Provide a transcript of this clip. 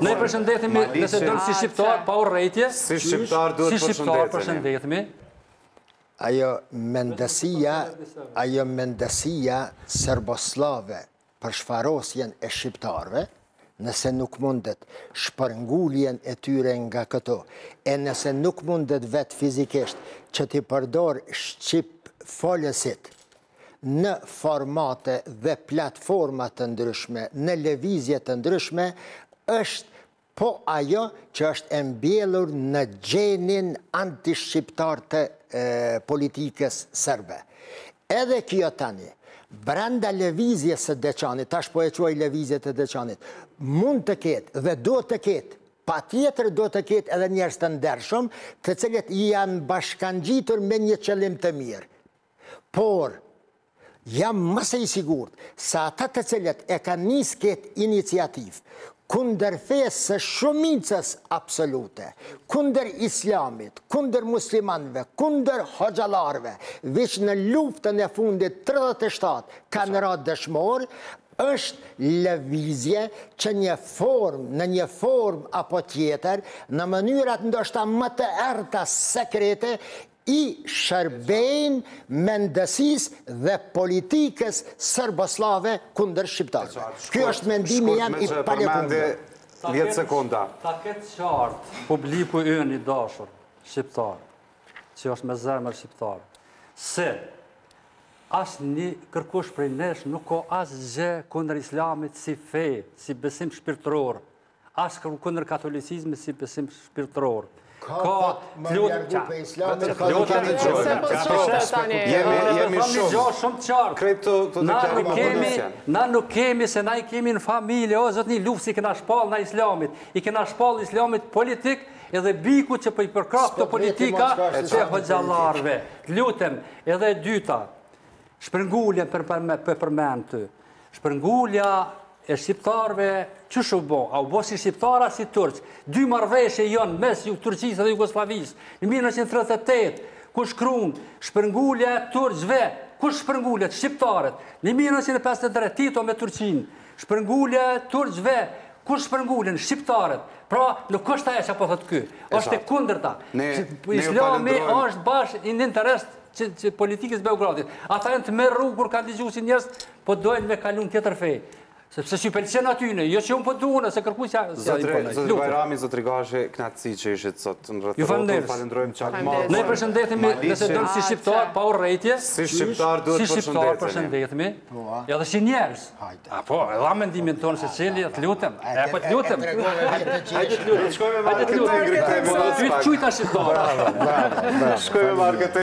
Ne përshëndetemi nëse dëmë si shqiptar, pa urrejtje. Si shqiptar duhet përshëndetemi. Ajo mendësia serboslave për shfarosjen e shqiptarve, nëse nuk mundet shpërnguljen e tyre nga këto, e nëse nuk mundet vetë fizikisht që t'i përdor shqip folësit në formate dhe platformat të ndryshme, në lëvizje të ndryshme, është po ajo që është e mbjellur në gjenin antishqiptar të politikës serbe. Edhe kjo tani, brenda lëvizjes së Deçanit, tash po e quaj lëvizje të Deçanit, mund të ketë dhe do të ketë, pa tjetër do të ketë edhe njerëz të ndershëm, të cilët janë bashkangjitur me një qëllim të mirë. Por, jam mëse i sigurt se ata të cilët e kanë nisë këtë iniciativë kundër fesë së shumicës absolute, kundër islamit, kundër muslimanëve, kundër hoxhallarëve, veç në luftën e fundit 37 kanë ra dëshmor, është lëvizje që në një formë apo tjetër, në mënyrat ndoshta më të errëta sekrete, i shërbejnë mendësisë dhe politikës serboslave kundër shqiptarëve. Kjo është mendimi jam i palëkundur. 10 sekonda. Ta ketë qartë publiku ynë i dashur shqiptar, që është me zemër shqiptar, se asë një kërkush prej nesh nuk ka asë gjë kundër islamit si fe, si besim shpirtëror, asë kundër katolicizmi si besim shpirtëror. Ka më njargu për islamit, ka Jemi shumë qartë. Na nuk kemi, se na i kemi në familje, o zotni luft si kena shpall na islamit, i kena shpall islamit politik, edhe biku që për i përkrap të politika që hoxhallarëve. Lutem, edhe dyta, shpërngulja për përmend të, shpërngulja e shqiptarve që shu bo, a u bo si shqiptara si turq, dy marveshje jonë mes Turqisë dhe Jugoslavisë, në 1938, ku shkruan shpërngulja e turqve, ku shpërngulja të shqiptarët, në 1953 Tito me Turqinë, shpërngulja e turqve, ku shpërnguljen shqiptarët, pra nuk është ajo që po thotë ky, është e kundërta. Islami është bashkë në interes që politikës Beogradit. Ata janë të merru kur kanë dëgjuar si njerëz po dojnë me kalun tjetër fe. Sepse që pëlqen atyne, jo që unë pënduhune, se kërkuj që Zotri Bajrami, Zotri Gashi, knatësi që ishit sot në rrethorotën, falendrojmë qatë madhë. Ne përshëndetemi nëse dëmë si shqiptar, pa urrejtje. Si shqiptar duhet përshëndetemi. Edhe si njerës. Po, edha mendimin tonë se cili, të lutem. E po të lutem. Hajde të lutem. Shkojme marketing.